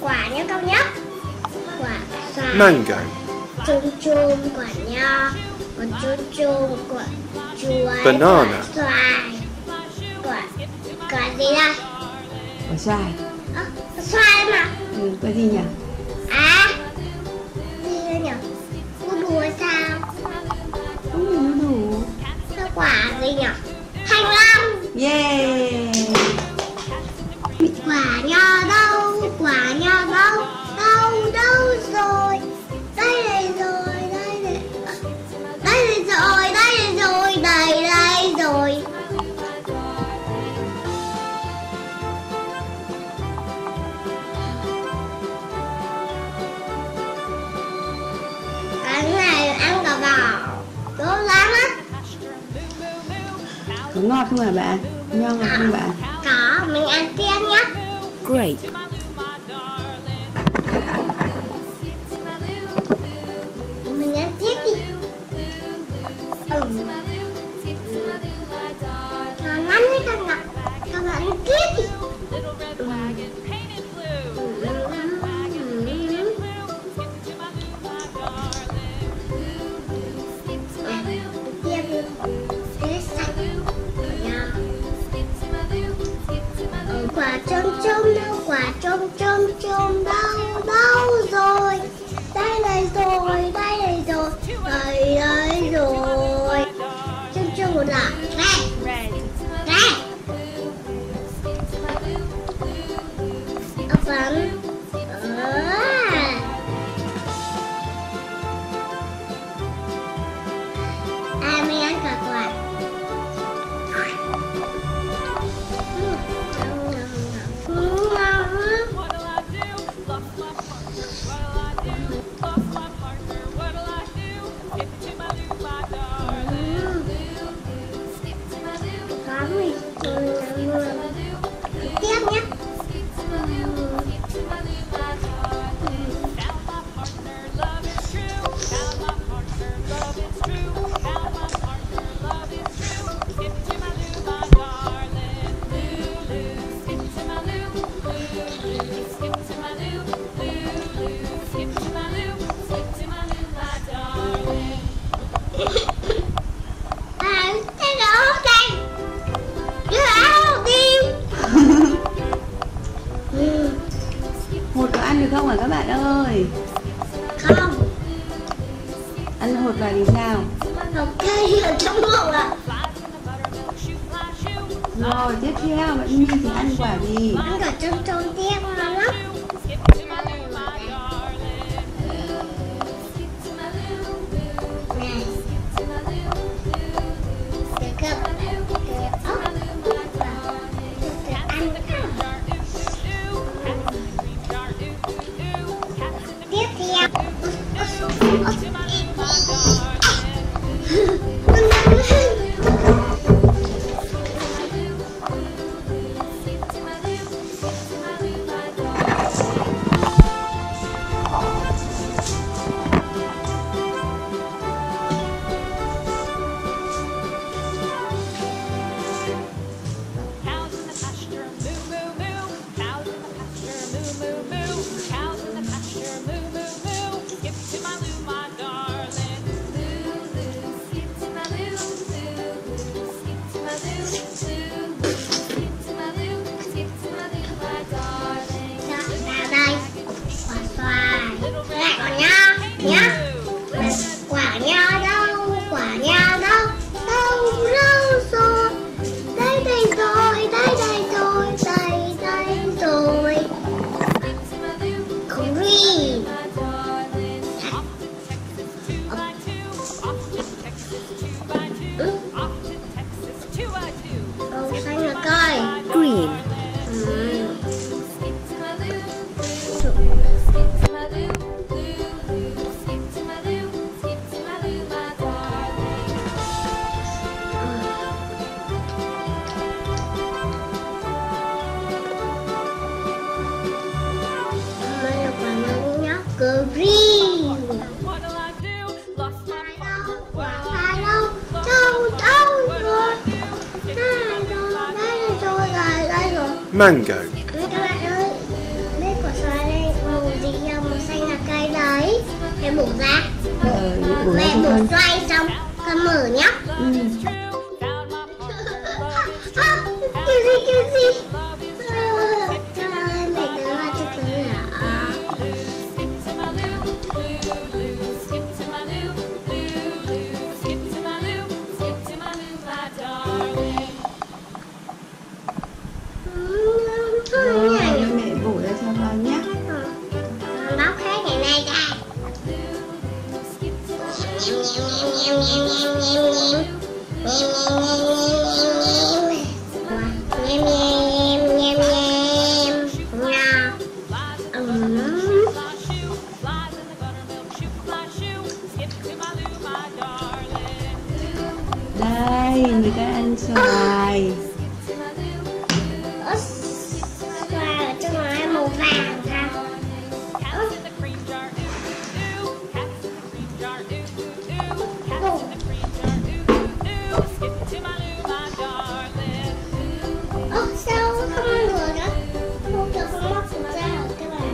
quả nho cao nhất. Quả xoài. Mango. Chum chum quả nho. Còn chum chum quả chuối. Banana. Quả xoài. Quả gì đây? Quả xoài. Xoài mà. Quả gì nhỉ? Gì đây nhỉ? Đu đủ hay sao? Đu đủ. Sao quả gì nhỉ? Thanh long. Yeah. Quả nho đâu? Quả nho đâu? Đâu rồi? Đây rồi. Đây rồi. Cái này ăn cả vỏ. Tốt lắm á. Có ngọt không hả bạn? Nho ngọt không bạn? Có, mình ăn tiếp nhé. Great. Mình ăn tiếp đi. Ngon lắm đấy các bạn. Các bạn ăn tiếp đi. Quả chôm đâu? Quả chôm đâu rồi? Đây rồi. Chôm một là đây. Phấn. Mình ăn cả quả. Tiếp nhé. Hột có ăn được không hả các bạn ơi? Không. Ăn hột vào thì sao? Ok, ở trong bụng ạ. Rồi tiếp theo bạn Min thì ăn quả gì? Ăn cả trong tiếp ngon lắm. Mango. Các bạn ơi, biết quả xoài đây bổ ra mẹ cho bổ con. xoay xong con mở nhá. Kêu gì? Trời ơi, mẹ tớ là cho tớ hả? Rồi, mẹ bổ ra cho con nhé. Bóc hết cái này ra. Đây, người ta ăn xoài. Xoài ở trong này màu vàng ha. Sao không ăn được nữa? Không được, không móc được ra hả các bạn?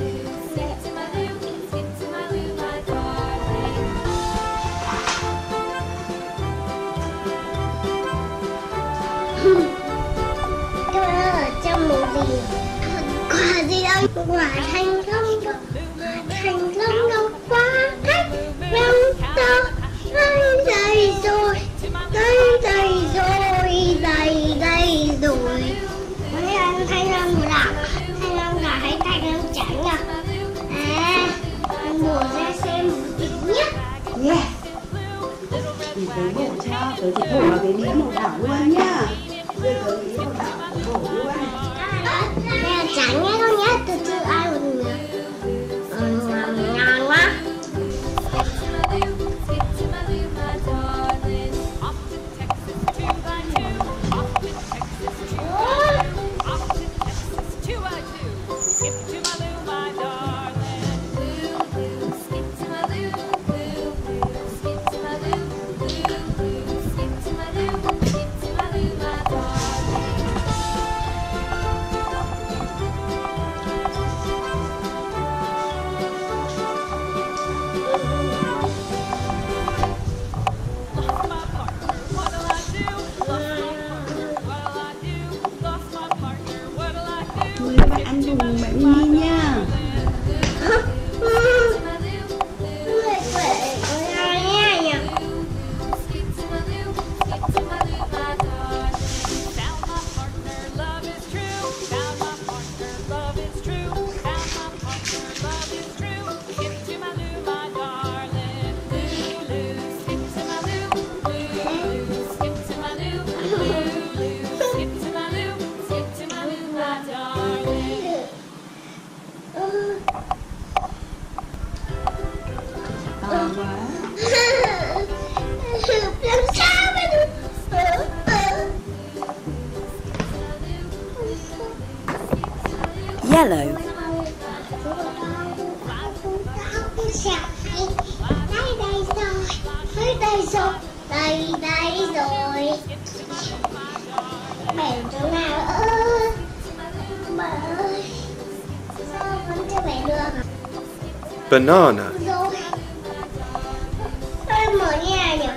Các bạn ơi, ở trong màu gì? Quả gì đâu? Quả thanh long đâu? Quả thanh long đâu? Quả thanh long đâu? Đây rồi, đây rồi, đây rồi. Mấy anh thanh long màu đỏ, thanh long đỏ hay thanh long trắng à? À, anh bổ ra xem một tí nhé. Yeah. Thì tớ bổ cho, tớ chỉ bổ vào cái đĩa màu đỏ luôn nhá. Bây giờ đĩa màu đỏ tớ bổ luôn. Đây là trắng nhé con nhé, từ từ ai một nữa. Ngon quá. Mời các bạn ăn cùng bạn Mimi nha. Quá. Làm sao mà được? Yellow. Đây rồi. Mẹ chỗ nào ơi? Mẹ ơi. Sao vẫn chưa mẹ được? Banana. Rồi. Em mở nhà nhỉ?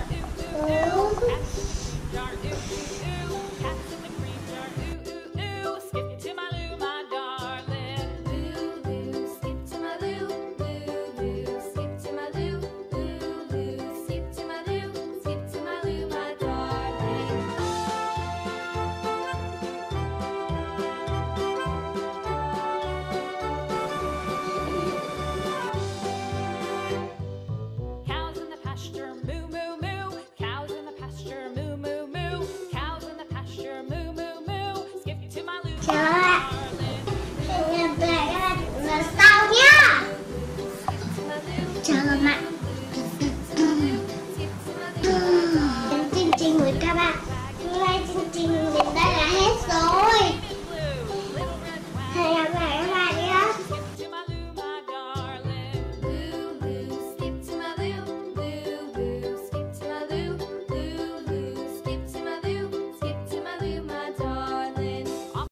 Trời